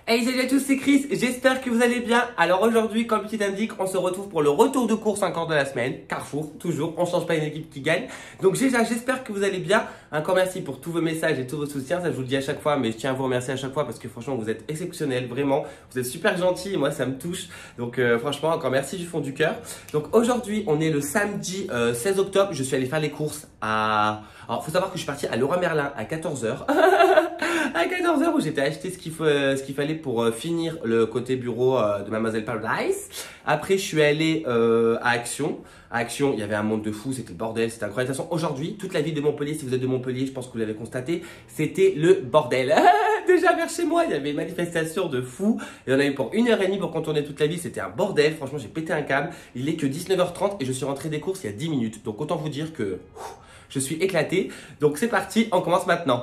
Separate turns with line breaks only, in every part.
Hey, salut à tous, c'est Chris, j'espère que vous allez bien. Alors aujourd'hui, comme le petit indique, on se retrouve pour le retour de course encore de la semaine. Carrefour, toujours, on change pas une équipe qui gagne. Donc déjà, j'espère que vous allez bien. Encore merci pour tous vos messages et tous vos soutiens, ça je vous le dis à chaque fois, mais je tiens à vous remercier à chaque fois parce que franchement, vous êtes exceptionnels, vraiment. Vous êtes super gentils et moi, ça me touche. Donc franchement, encore merci du fond du cœur. Donc aujourd'hui, on est le samedi 16 octobre, je suis allé faire les courses à... Alors, faut savoir que je suis parti à Leroy Merlin à 14h. À 14h où j'étais acheté ce qu'il fallait pour finir le côté bureau de Mademoiselle Paradise. Après, je suis allé à Action. À Action, il y avait un monde de fou, c'était le bordel, c'était incroyable. De toute façon, aujourd'hui, toute la ville de Montpellier, si vous êtes de Montpellier, je pense que vous l'avez constaté, c'était le bordel. Déjà vers chez moi, il y avait une manifestation de fou. Il y en a eu pour 1h30 pour contourner toute la ville, c'était un bordel. Franchement, j'ai pété un câble. Il est que 19h30 et je suis rentré des courses il y a 10 minutes. Donc autant vous dire que je suis éclaté. Donc c'est parti, on commence maintenant.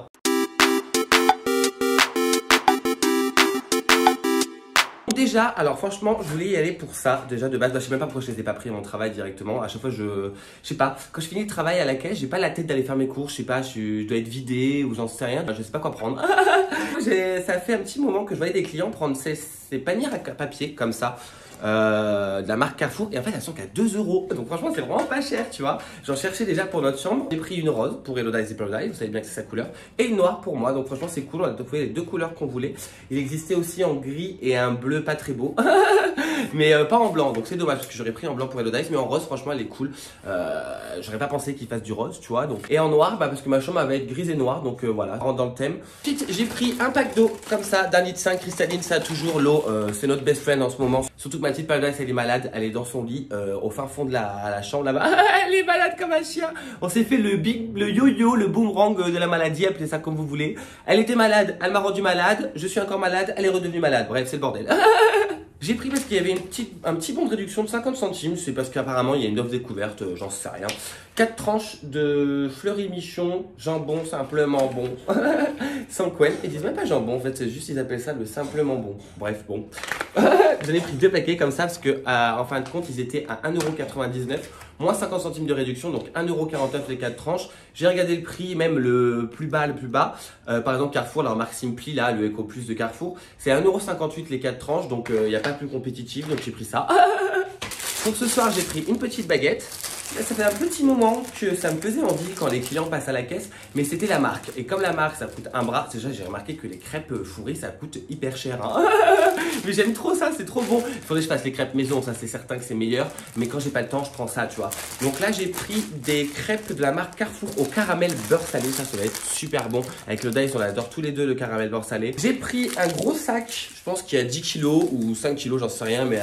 Déjà, alors franchement, je voulais y aller pour ça. Déjà de base, je sais même pas pourquoi je les ai pas pris à mon travail directement. À chaque fois, je sais pas. Quand je finis le travail à la caisse, j'ai pas la tête d'aller faire mes courses. Je sais pas, je dois être vidé ou j'en sais rien. Je sais pas quoi prendre. Ça fait un petit moment que je voyais des clients prendre ces paniers à papier comme ça. De la marque Carrefour et en fait elles sont qu'à 2 €. Donc franchement c'est vraiment pas cher, tu vois. J'en cherchais déjà pour notre chambre. J'ai pris une rose pour Elodice et Paradise, vous savez bien que c'est sa couleur, et une noire pour moi. Donc franchement c'est cool, on a trouvé les deux couleurs qu'on voulait. Il existait aussi en gris et un bleu pas très beau. Mais pas en blanc, donc c'est dommage parce que j'aurais pris en blanc pour Elodice, mais en rose franchement elle est cool. J'aurais pas pensé qu'il fasse du rose, tu vois. Donc, et en noir, parce que ma chambre va être grise et noire, donc voilà, on rentre dans le thème. Ensuite j'ai pris un pack d'eau comme ça, d'un litre 5 cristalline, ça toujours l'eau, c'est notre best friend en ce moment. Surtout que ma petite Paradise elle est malade, elle est dans son lit au fin fond de la chambre là-bas. Elle est malade comme un chien. On s'est fait le yo-yo, le boomerang de la maladie, appelez ça comme vous voulez. Elle était malade, elle m'a rendu malade, je suis encore malade, elle est redevenue malade. Bref, c'est le bordel. J'ai pris parce qu'il y avait un petit bon de réduction de 50 centimes. C'est parce qu'apparemment il y a une offre découverte, j'en sais rien. 4 tranches de fleury michon, jambon simplement bon. Sans quen. Ils disent même pas jambon en fait, c'est juste ils appellent ça le simplement bon. Bref, bon. J'en ai pris 2 paquets comme ça parce que en fin de compte ils étaient à 1,99 €, moins 50 centimes de réduction, donc 1,49 € les 4 tranches. J'ai regardé le prix, même le plus bas. Par exemple Carrefour, leur marque Simply, là, le Eco Plus de Carrefour, c'est 1,58 € les 4 tranches, donc il n'y a pas plus compétitif, donc j'ai pris ça. Pour ce soir, j'ai pris une petite baguette. Ça fait un petit moment que ça me faisait envie quand les clients passent à la caisse, mais c'était la marque. Et comme la marque, ça coûte un bras, déjà j'ai remarqué que les crêpes fourrées, ça coûte hyper cher. Hein. Mais j'aime trop ça, c'est trop bon. Il faudrait que je fasse les crêpes maison, ça c'est certain que c'est meilleur. Mais quand j'ai pas le temps, je prends ça, tu vois. Donc là, j'ai pris des crêpes de la marque Carrefour au caramel beurre salé. Ça va être super bon. Avec le Dice, on adore tous les deux le caramel beurre salé. J'ai pris un gros sac, je pense qu'il y a 10 kilos ou 5 kilos, j'en sais rien, mais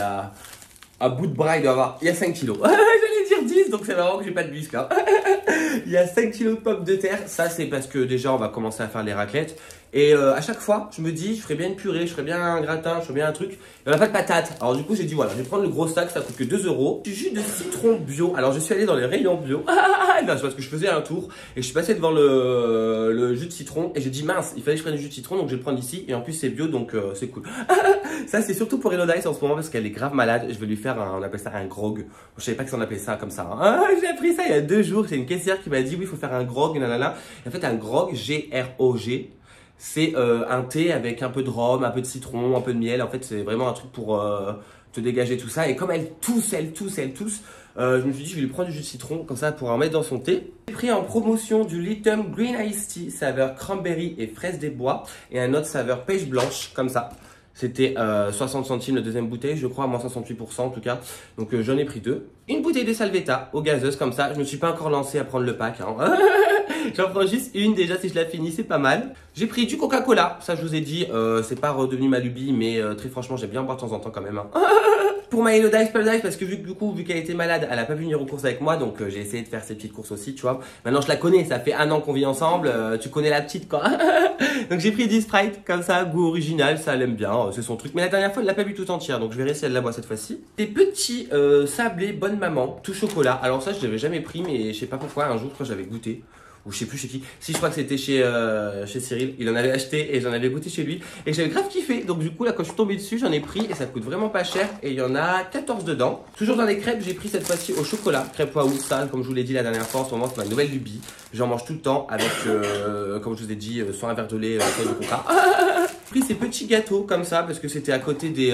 à bout de bras, il doit y avoir. Il y a 5 kilos. J'allais dire 10, donc c'est marrant que j'ai pas de bisque. Hein. Il y a 5 kilos de pommes de terre. Ça, c'est parce que déjà, on va commencer à faire les raclettes. Et à chaque fois, je me dis, je ferais bien une purée, je ferais bien un gratin, je ferais bien un truc. Il n'y en a pas de patates. Alors du coup, j'ai dit, voilà, je vais prendre le gros sac, ça coûte que 2 €. Du jus de citron bio. Alors je suis allé dans les rayons bio. Non, c'est parce que je faisais un tour et je suis passé devant le jus de citron et j'ai dit, mince, il fallait que je prenne du jus de citron, donc je vais le prendre ici. Et en plus, c'est bio, donc c'est cool. Ça, c'est surtout pour Elodice en ce moment parce qu'elle est grave malade. Je vais lui faire, on appelle ça un grog. Je savais pas que ça on appelait ça comme ça. Hein. J'ai appris ça il y a 2 jours. C'est une caissière qui m'a dit, oui, il faut faire un grog, nanana. Et en fait, un grog, G-R-O-G. C'est un thé avec un peu de rhum, un peu de citron, un peu de miel. En fait, c'est vraiment un truc pour te dégager tout ça. Et comme elle tousse, je me suis dit, je vais lui prendre du jus de citron, comme ça, pour en mettre dans son thé. J'ai pris en promotion du Litum Green Iced Tea, saveur cranberry et fraise des bois. Et un autre saveur pêche blanche, comme ça. C'était 60 centimes la deuxième bouteille, je crois, à moins 68% en tout cas. Donc j'en ai pris 2. Une bouteille de Salvetta aux gazeuses comme ça. Je me suis pas encore lancé à prendre le pack. Hein. J'en prends juste une déjà, si je la finis, c'est pas mal. J'ai pris du Coca-Cola. Ça, je vous ai dit, c'est pas redevenu ma lubie, mais très franchement, j'aime bien en boire de temps en temps quand même. Hein. Pour ma Elodice Paradise, parce que vu qu'elle était malade, elle a pas pu venir aux courses avec moi, donc j'ai essayé de faire ses petites courses aussi, tu vois. Maintenant, je la connais, ça fait 1 an qu'on vit ensemble, tu connais la petite, quoi. Donc j'ai pris 10 Sprite, comme ça, goût original, ça elle aime bien, c'est son truc. Mais la dernière fois, elle l'a pas bu tout entière, donc je verrai si elle la boit cette fois-ci. Des petits sablés Bonne Maman, tout chocolat. Alors ça, je l'avais jamais pris, mais je sais pas pourquoi, un jour, quand j'avais goûté. Ou je sais plus chez qui. Si, je crois que c'était chez Cyril. Il en avait acheté et j'en avais goûté chez lui. Et j'avais grave kiffé. Donc du coup, là, quand je suis tombé dessus, j'en ai pris et ça coûte vraiment pas cher. Et il y en a 14 dedans. Toujours dans les crêpes, j'ai pris cette fois-ci au chocolat. Crêpes Waouh, ça, comme je vous l'ai dit la dernière fois, en ce moment, c'est ma nouvelle lubie. J'en mange tout le temps avec, comme je vous ai dit, soit un verre de lait, soit du coca. pris ces petits gâteaux comme ça parce que c'était à côté des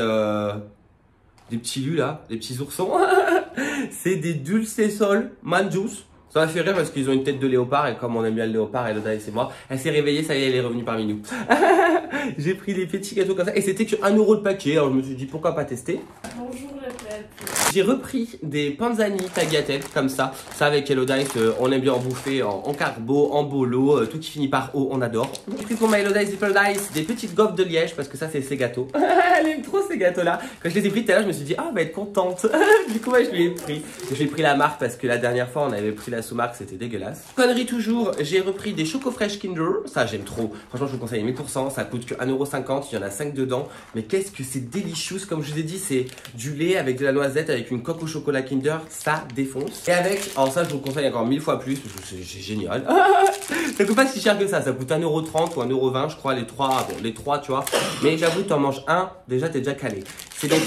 petits lus là, des petits oursons. C'est des Dulcesol Manjus. Ça m'a fait rire parce qu'ils ont une tête de léopard et comme on aime bien le léopard, Elodie c'est moi, elle s'est réveillée, ça y est, elle est revenue parmi nous. J'ai pris des petits gâteaux comme ça et c'était que 1 € le paquet, alors je me suis dit pourquoi pas tester.
Bonjour la tête.
J'ai repris des panzani tagliatelle comme ça avec Elodie, on aime bien en bouffer en carbo, en bolo, tout qui finit par O, on adore. J'ai pris pour ma Elodie Zipple Dice des petites gaufres de Liège parce que ça c'est ses gâteaux. Elle aime trop ces gâteaux là. Quand je les ai pris tout à l'heure, je me suis dit ah elle va être contente. Du coup ouais, je lui ai pris. Je lui ai pris la marque parce que la dernière fois on avait pris la sous-marque, c'était dégueulasse. Connerie toujours, j'ai repris des Choco Fresh Kinder, ça j'aime trop. Franchement je vous conseille 1000%, ça coûte que 1,50 €, il y en a 5 dedans. Mais qu'est-ce que c'est délicieux, comme je vous ai dit, c'est du lait avec de la noisette, avec une coque au chocolat Kinder, ça défonce. Et avec, alors ça je vous le conseille encore 1000 fois plus, parce que c'est génial. Ça coûte pas si cher que ça coûte 1,30 € ou 1,20 € je crois, les trois, bon les trois tu vois. Mais j'avoue t'en manges un, déjà t'es déjà calé. C'est des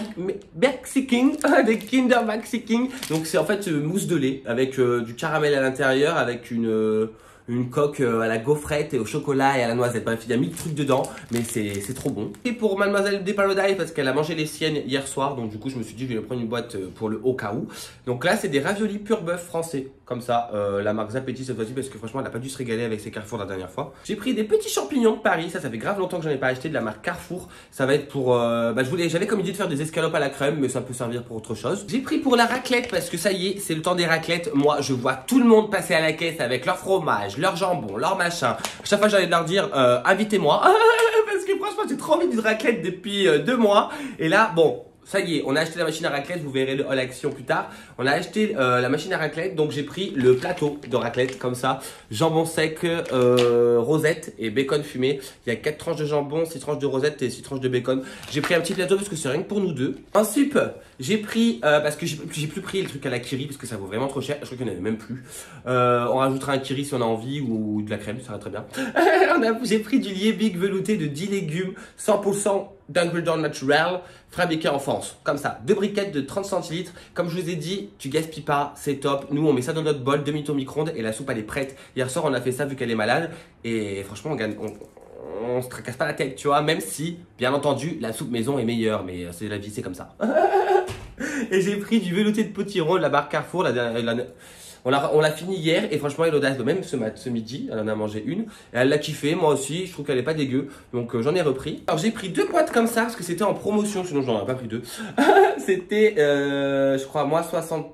Maxi King, des Kinder Maxi King. Donc c'est en fait mousse de lait avec du caramel à l'intérieur, avec une coque à la gaufrette et au chocolat et à la noisette. Bref, il y a 1000 trucs dedans, mais c'est trop bon. Et pour Mademoiselle Desparodai, parce qu'elle a mangé les siennes hier soir, donc du coup je me suis dit je vais lui prendre une boîte pour le au cas où. Donc là c'est des raviolis pur bœuf français, comme ça, la marque Zapetti cette fois-ci, parce que franchement elle a pas dû se régaler avec ses Carrefour la dernière fois. J'ai pris des petits champignons de Paris, ça fait grave longtemps que j'en ai pas acheté, de la marque Carrefour. Ça va être pour, j'avais comme idée de faire des escalopes à la crème, mais ça peut servir pour autre chose. J'ai pris pour la raclette, parce que ça y est, c'est le temps des raclettes. Moi je vois tout le monde passer à la caisse avec leur fromage, leur jambon, leur machin. Chaque fois j'allais leur dire invitez-moi parce que franchement j'ai trop envie d'une raclette depuis 2 mois. Et là bon, ça y est, on a acheté la machine à raclette, vous verrez le haul action plus tard. On a acheté la machine à raclette, donc j'ai pris le plateau de raclette comme ça. Jambon sec, rosette et bacon fumé. Il y a 4 tranches de jambon, 6 tranches de rosette et 6 tranches de bacon. J'ai pris un petit plateau parce que c'est rien que pour nous deux. Ensuite, j'ai pris, parce que j'ai plus pris le truc à la kiri parce que ça vaut vraiment trop cher. Je crois qu'il n'y en avait même plus. On rajoutera un kiri si on a envie ou de la crème, ça va très bien. J'ai pris du Liebig velouté de 10 légumes, 100% d'ingrédients naturels, fabriqués en France. Comme ça, 2 briquettes de 30 centilitres. Comme je vous ai dit, tu gaspilles pas, c'est top. Nous, on met ça dans notre bol, 2 minutes au micro-ondes et la soupe, elle est prête. Hier soir, on a fait ça vu qu'elle est malade. Et franchement, on se tracasse pas la tête, tu vois. Même si, bien entendu, la soupe maison est meilleure. Mais c'est la vie, c'est comme ça. Et j'ai pris du velouté de potiron de la marque Carrefour. On l'a fini hier et franchement Elodie même ce midi, elle en a mangé une et elle l'a kiffé, moi aussi, je trouve qu'elle est pas dégueu, donc j'en ai repris. Alors j'ai pris 2 boîtes comme ça parce que c'était en promotion, sinon j'en aurais pas pris 2. C'était je crois moi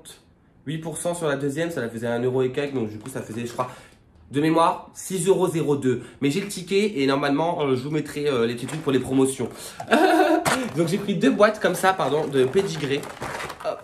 68% sur la deuxième, ça la faisait 1 € et quelques, donc du coup ça faisait je crois de mémoire 6,02 €. Mais j'ai le ticket et normalement je vous mettrai les petits trucs pour les promotions. Donc j'ai pris 2 boîtes comme ça, pardon, de pédigré. Hop.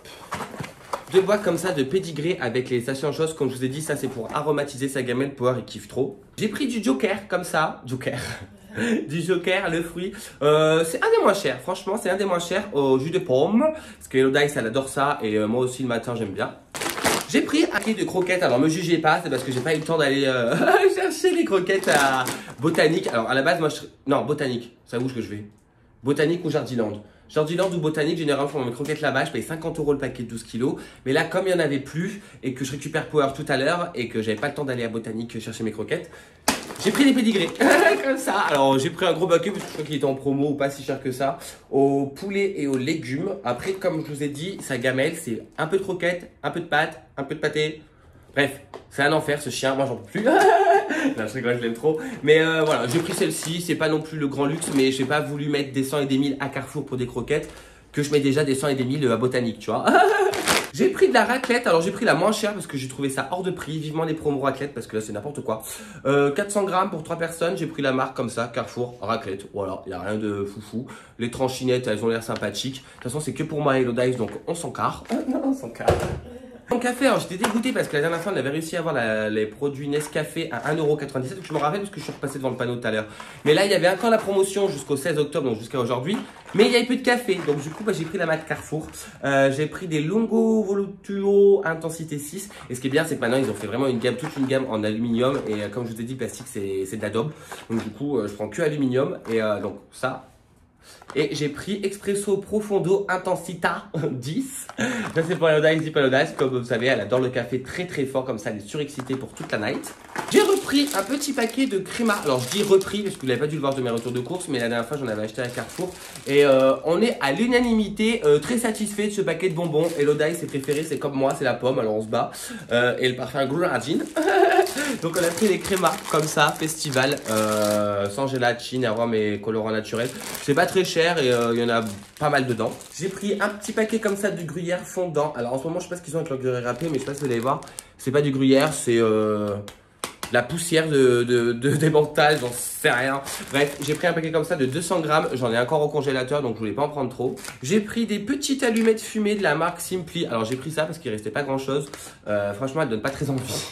2 boîtes comme ça de pédigré avec les sachets en chose. Comme je vous ai dit, ça c'est pour aromatiser sa gamelle. Power il kiffe trop. J'ai pris du Joker comme ça. Joker. Du Joker, le fruit. C'est un des moins chers. Franchement, c'est un des moins chers au jus de pomme. Parce que Elodie, elle adore ça. Et moi aussi le matin, j'aime bien. J'ai pris un paquet de croquettes. Alors, me jugez pas, c'est parce que j'ai pas eu le temps d'aller chercher les croquettes à Botanique. Alors, à la base, moi, non, Botanique. C'est où que je vais? Botanique ou Jardiland? Jardiland ou Botanique, généralement, pour mes croquettes là-bas, je paye 50 € le paquet de 12 kilos. Mais là, comme il n'y en avait plus et que je récupère Power tout à l'heure et que j'avais pas le temps d'aller à Botanique chercher mes croquettes, j'ai pris des pédigrés. Comme ça. Alors, j'ai pris un gros paquet parce que je crois qu'il était en promo ou pas si cher que ça. Au poulet et aux légumes. Après, comme je vous ai dit, sa gamelle, c'est un peu de croquettes, un peu de pâtes, un peu de pâté. Bref, c'est un enfer ce chien, moi j'en peux plus. Non, je rigole, je l'aime trop. Mais voilà, j'ai pris celle-ci, c'est pas non plus le grand luxe, mais j'ai pas voulu mettre des 100 et des 1000 à Carrefour pour des croquettes, que je mets déjà des 100 et des 1000 à Botanique, tu vois. J'ai pris de la raclette, alors j'ai pris la moins chère parce que j'ai trouvé ça hors de prix, vivement les promos raclette parce que là c'est n'importe quoi. 400 grammes pour 3 personnes, j'ai pris la marque comme ça, Carrefour, raclette, voilà, il n'y a rien de foufou. Les tranchinettes, elles ont l'air sympathiques. De toute façon c'est que pour moi et Elodie, donc on s'en carre. Non, on s'en carre. Mon café, alors j'étais dégoûté parce que la dernière fois on avait réussi à avoir les produits Nescafé à 1,97 €. Donc je me rappelle parce que je suis repassé devant le panneau tout à l'heure. Mais là il y avait encore la promotion jusqu'au 16 octobre, donc jusqu'à aujourd'hui. Mais il n'y avait plus de café. Donc du coup j'ai pris la marque Carrefour. J'ai pris des Longo Volutuo Intensité 6. Et ce qui est bien c'est que maintenant ils ont fait vraiment toute une gamme en aluminium. Et comme je vous ai dit, plastique c'est de l'adobe. Donc du coup je prends que aluminium. Et donc ça. Et j'ai pris Expresso Profondo Intensita 10. Ça c'est pour Elodie, comme vous savez, elle adore le café très très fort, comme ça elle est surexcitée pour toute la night. J'ai repris repris un petit paquet de créma. Alors je dis repris parce que vous n'avez pas dû le voir de mes retours de course, mais la dernière fois j'en avais acheté à Carrefour. Et on est à l'unanimité très satisfait de ce paquet de bonbons. Elodie, ses préférés, c'est comme moi, c'est la pomme, alors on se bat. Et le parfum Grenadine. Donc on a pris les crémas comme ça, festival, sans gélatine, arôme et colorant naturel. C'est pas très cher et il y en a pas mal dedans. J'ai pris un petit paquet comme ça de gruyère fondant. Alors en ce moment je sais pas ce qu'ils ont avec leur gruyère râpée, mais je sais pas si vous allez voir. C'est pas du gruyère, c'est la poussière des mentales, j'en sais rien. Bref, j'ai pris un paquet comme ça de 200 grammes. J'en ai encore au congélateur, donc je voulais pas en prendre trop. J'ai pris des petites allumettes fumées de la marque Simply. Alors j'ai pris ça parce qu'il restait pas grand chose. Franchement, elles donnent pas très envie.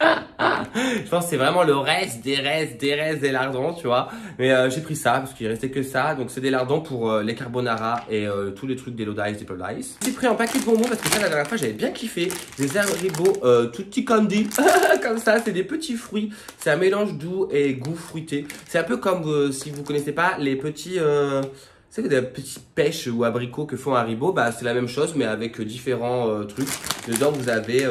Je pense que c'est vraiment le reste des lardons, tu vois. Mais j'ai pris ça parce qu'il restait que ça. Donc c'est des lardons pour les carbonara et tous les trucs d'Elodie, d'Elodie. J'ai pris un paquet de bonbons parce que ça la dernière fois j'avais bien kiffé. Des Haribo tutti candy. Comme ça, c'est des petits fruits. C'est un mélange doux et goût fruité. C'est un peu comme si vous connaissez pas les petits... c'est des petits pêches ou abricots que font Haribo. Bah c'est la même chose mais avec différents trucs. Dedans vous avez...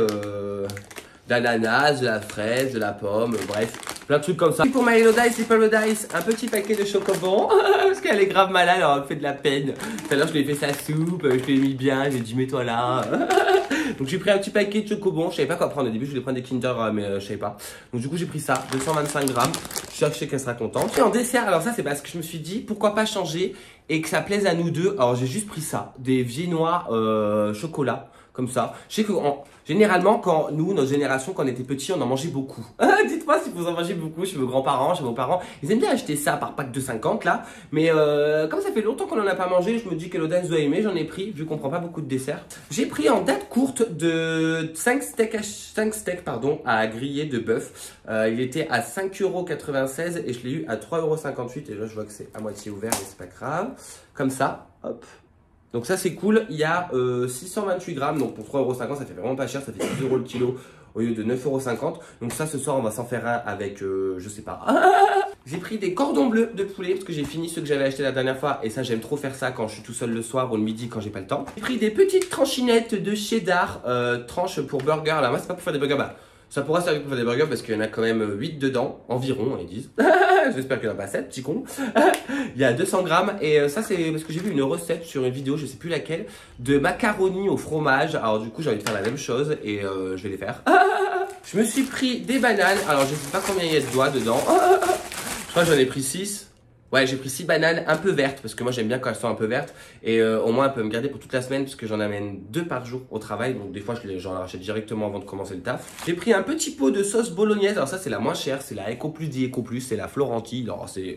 d'ananas, de la fraise, de la pomme, bref, plein de trucs comme ça. Pour ma Elodie, c'est pas Elodie, un petit paquet de chocobons, parce qu'elle est grave malade, alors elle me fait de la peine. Tout à l'heure, je lui ai fait sa soupe, je lui ai mis bien, j'ai dit mets-toi là. Donc j'ai pris un petit paquet de chocobons, je savais pas quoi prendre au début, je voulais prendre des Kinder, mais je savais pas. Donc du coup, j'ai pris ça, 225 grammes, je sais qu'elle sera contente. Et en dessert, alors ça, c'est parce que je me suis dit, pourquoi pas changer et que ça plaise à nous deux. Alors j'ai juste pris ça, des viennois chocolat. Comme ça. Je sais que généralement, quand nous, notre génération, quand on était petits, on en mangeait beaucoup. Dites-moi si vous en mangez beaucoup chez vos grands-parents, chez vos parents. Ils aiment bien acheter ça par pack de 50 là. Mais comme ça fait longtemps qu'on n'en a pas mangé, je me dis qu'Elodie doit aimer. J'en ai pris, vu qu'on prend pas beaucoup de desserts. J'ai pris en date courte de 5 steaks à griller de bœuf. Il était à 5,96 € et je l'ai eu à 3,58 € Et là, je vois que c'est à moitié ouvert, mais c'est pas grave. Comme ça, hop. Donc ça c'est cool, il y a 628 grammes, donc pour 3,50 € ça fait vraiment pas cher, ça fait 6 € le kilo au lieu de 9,50 €. Donc ça ce soir on va s'en faire un avec, je sais pas. J'ai pris des cordons bleus de poulet parce que j'ai fini ceux que j'avais acheté la dernière fois et ça j'aime trop faire ça quand je suis tout seul le soir ou le midi quand j'ai pas le temps. J'ai pris des petites tranchinettes de cheddar, tranches pour burger, là moi c'est pas pour faire des burgers, bah ça pourra servir pour faire des burgers parce qu'il y en a quand même 8 dedans, environ, ils disent. J'espère qu'il n'y en a pas 7, petit con. Il y a 200 grammes et ça c'est parce que j'ai vu une recette sur une vidéo, je sais plus laquelle, de macaroni au fromage. Alors du coup j'ai envie de faire la même chose et je vais les faire. Je me suis pris des bananes, alors je sais pas combien il y a de doigts dedans. Je crois que j'en ai pris 6. Ouais, j'ai pris 6 bananes un peu vertes parce que moi j'aime bien quand elles sont un peu vertes et au moins elles peuvent me garder pour toute la semaine parce que j'en amène 2 par jour au travail, donc des fois j'en rachète directement avant de commencer le taf. J'ai pris un petit pot de sauce bolognaise, alors ça c'est la moins chère, c'est la Eco Plus d'Eco Plus, c'est la Florenti, alors c'est...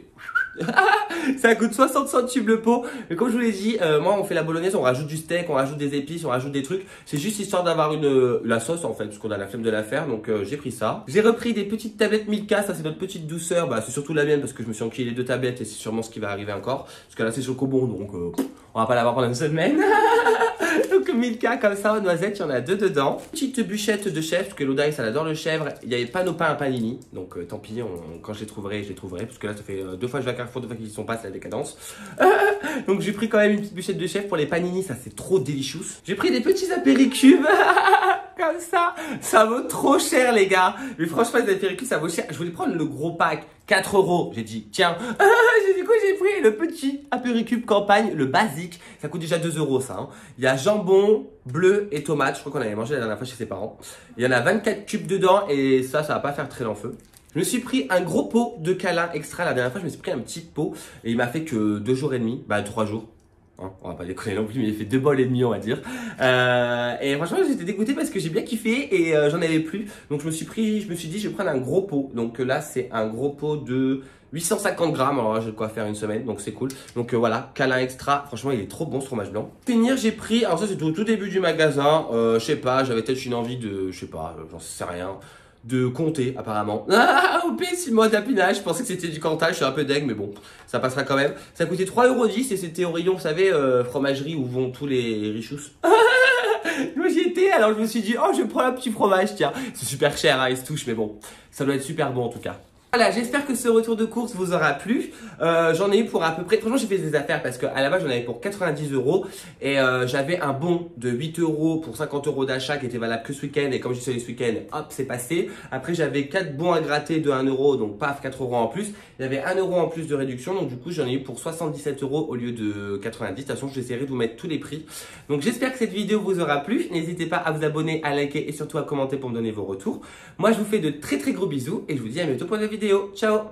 ça coûte 60 centimes le pot, mais comme je vous l'ai dit, moi on fait la bolognaise, on rajoute du steak, on rajoute des épices, on rajoute des trucs, c'est juste histoire d'avoir la sauce en fait, parce qu'on a la flemme de la faire, donc j'ai pris ça. J'ai repris des petites tablettes Milka, ça c'est notre petite douceur, bah c'est surtout la mienne parce que je me suis enquillé les 2 tablettes et c'est sûrement ce qui va arriver encore, parce que là c'est chocobon, donc on va pas l'avoir pendant une semaine. Donc Milka comme ça aux noisettes, il y en a 2 dedans. Petite bûchette de chèvre, parce que Elodie elle adore le chèvre. Il n'y avait pas nos pains à panini, donc tant pis, quand je les trouverai, parce que là ça fait 2 fois que je vais à Carrefour, 2 fois qu'ils y sont pas, c'est la décadence. Donc j'ai pris quand même une petite bûchette de chèvre pour les panini, ça c'est trop délicieux. J'ai pris des petits apéricubes. Comme ça vaut trop cher les gars. Mais franchement les apéricubes ça vaut cher. Je voulais prendre le gros pack, 4 €. J'ai dit tiens, du coup j'ai pris le petit apéricube campagne, le basique. Ça coûte déjà 2 € ça. Hein. Il y a jambon, bleu et tomate. Je crois qu'on avait mangé la dernière fois chez ses parents. Il y en a 24 cubes dedans et ça va pas faire très long feu. Je me suis pris un gros pot de câlin extra. La dernière fois je me suis pris un petit pot et il m'a fait que 2 jours et demi, bah 3 jours. Hein, on va pas déconner non plus, mais il fait 2 bols et demi on va dire. Et franchement j'étais dégoûté parce que j'ai bien kiffé et j'en avais plus. Donc je me suis dit je vais prendre un gros pot. Donc là c'est un gros pot de 850 grammes. Alors là j'ai de quoi faire une semaine, donc c'est cool. Donc voilà, câlin extra, franchement il est trop bon ce fromage blanc. Pour finir j'ai pris, alors ça c'était au tout début du magasin. Je sais pas, j'avais peut-être une envie de, je sais pas, j'en sais rien, de compter apparemment. Ah, OP 6 mois d'apinage, je pensais que c'était du cantage, je suis un peu deg mais bon, ça passera quand même. Ça coûtait 3,10 € et c'était au rayon, vous savez, fromagerie où vont tous les richous. Moi j'y étais, alors je me suis dit, oh je prends un petit fromage, tiens. C'est super cher, hein, il se touche, mais bon, ça doit être super bon en tout cas. Voilà, j'espère que ce retour de course vous aura plu. J'en ai eu pour à peu près, franchement j'ai fait des affaires parce qu'à la base j'en avais pour 90 € et j'avais un bon de 8 € pour 50 € d'achat qui était valable que ce week-end et comme je suis allé ce week-end, hop c'est passé. Après j'avais 4 bons à gratter de 1 € donc paf 4 € en plus. Il y avait 1 € en plus de réduction donc du coup j'en ai eu pour 77 € au lieu de 90. De toute façon j'essaierai de vous mettre tous les prix. Donc j'espère que cette vidéo vous aura plu. N'hésitez pas à vous abonner, à liker et surtout à commenter pour me donner vos retours. Moi je vous fais de très très gros bisous et je vous dis à bientôt pour la vidéo. Ciao.